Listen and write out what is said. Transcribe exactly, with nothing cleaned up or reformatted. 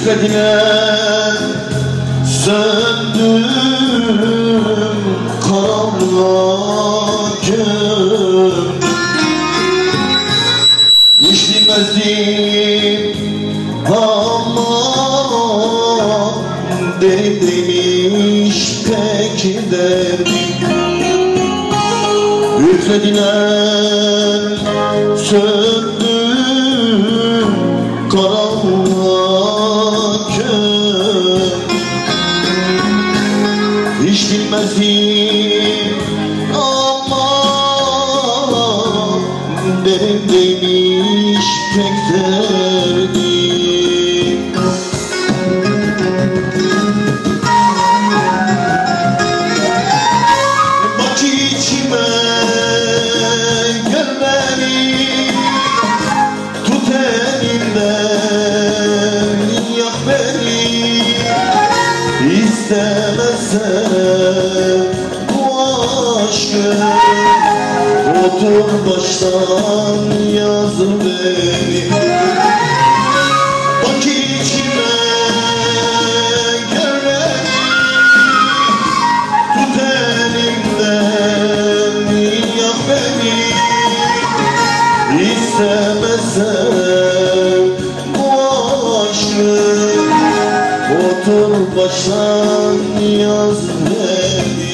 Üflediler, söndüm karanlığa göm. Hiç bilmezdim ama derindeymiş pek derdim. Üflediler, söndüm karanlığa göm. Hiç bilmezdim ama derindeymiş pek derdim. Bak içime gel beni, tut elimden yak beni. İstemezsen bu aşkı otur baştan yaz beni. Bak içime gel beni, tut elimden yak beni. İstemezsen bu aşkı otur baştan yaz beni.